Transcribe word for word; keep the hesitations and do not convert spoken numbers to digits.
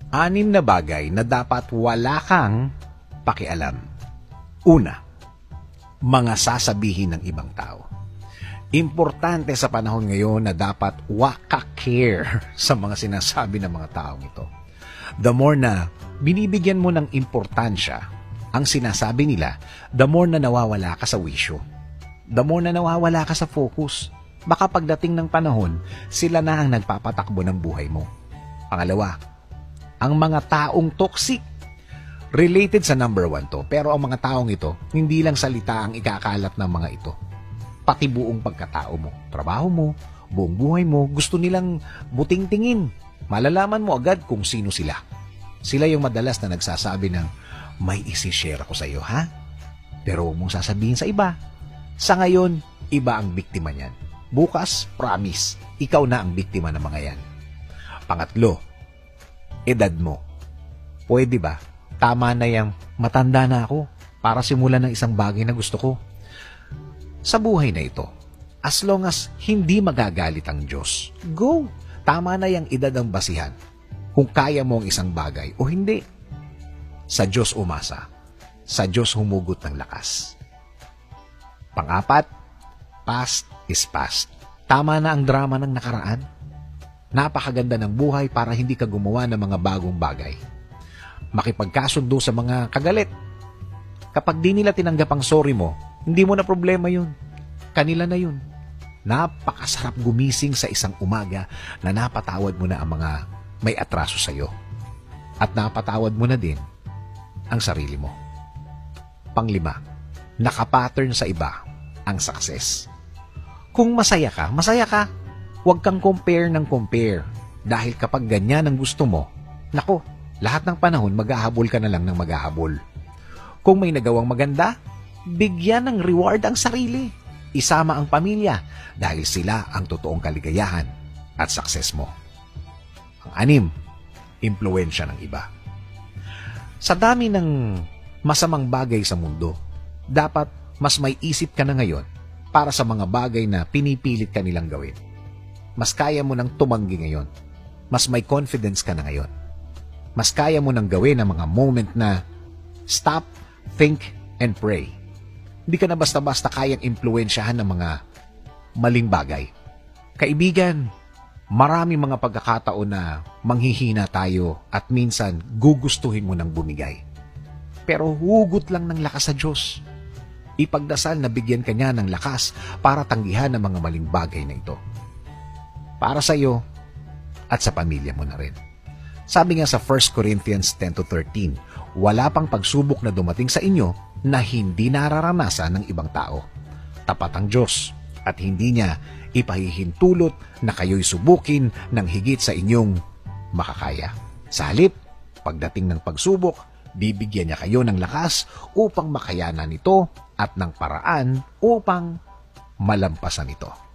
Anim na bagay na dapat wala kang pakialam. Una, mga sasabihin ng ibang tao. Importante sa panahon ngayon na dapat waka-care sa mga sinasabi ng mga taong ito. The more na binibigyan mo ng importansya ang sinasabi nila, the more na nawawala ka sa wisyo. The more na nawawala ka sa focus. Baka pagdating ng panahon, sila na ang nagpapatakbo ng buhay mo. Pangalawa, ang mga taong toxic. Related sa number one to, pero ang mga taong ito, hindi lang salita ang ikakalat ng mga ito. Pati buong pagkatao mo, trabaho mo, buong buhay mo, gusto nilang buting-tingin. Malalaman mo agad kung sino sila. Sila yung madalas na nagsasabi ng, may isi-share ako sa iyo, ha? Pero huwag mong sasabihin sa iba. Sa ngayon, iba ang biktima niyan. Bukas, promise, ikaw na ang biktima ng mga yan. Pangatlo, edad mo. Pwede ba? Tama na yang matanda na ako para simulan ng isang bagay na gusto ko. Sa buhay na ito, as long as hindi magagalit ang Diyos, go! Tama na yang edad ang basihan kung kaya mo ang isang bagay o hindi. Sa Diyos umasa, sa Diyos humugot ng lakas. Pang-apat, past is past. Tama na ang drama ng nakaraan. Napakaganda ng buhay para hindi ka gumawa ng mga bagong bagay. Makipagkasundo sa mga kagalit. Kapag di nila tinanggap ang sorry mo, hindi mo na problema yun. Kanila na yun. Napakasarap gumising sa isang umaga na napatawad mo na ang mga may atraso sa iyo. At napatawad mo na din ang sarili mo. Panglima, nakapattern sa iba ang success. Kung masaya ka, masaya ka. Huwag kang compare ng compare. Dahil kapag ganyan ang gusto mo, nako, lahat ng panahon maghahabol ka na lang ng maghahabol. Kung may nagawang maganda, bigyan ng reward ang sarili. Isama ang pamilya dahil sila ang totoong kaligayahan at success mo. Ang anim, impluwensya ng iba. Sa dami ng masamang bagay sa mundo, dapat mas may isip ka na ngayon para sa mga bagay na pinipilit ka nilang gawin. Mas kaya mo nang tumanggi ngayon. Mas may confidence ka na ngayon. Mas kaya mo nang gawin ang mga moment na stop, think, and pray. Hindi ka na basta-basta kayang impluwensyahan ng mga maling bagay. Kaibigan, maraming mga pagkakataon na manghihina tayo at minsan gugustuhin mo nang bumigay. Pero hugot lang ng lakas sa Diyos. Ipagdasal na bigyan ka niya ng lakas para tanggihan ang mga maling bagay na ito. Para sa iyo at sa pamilya mo na rin. Sabi nga sa First Corinthians ten to thirteen, wala pang pagsubok na dumating sa inyo na hindi nararanasan ng ibang tao. Tapat ang Diyos at hindi niya ipahihintulot na kayo'y subukin ng higit sa inyong makakaya. Sa halip, pagdating ng pagsubok, bibigyan niya kayo ng lakas upang makayanan ito at ng paraan upang malampasan ito.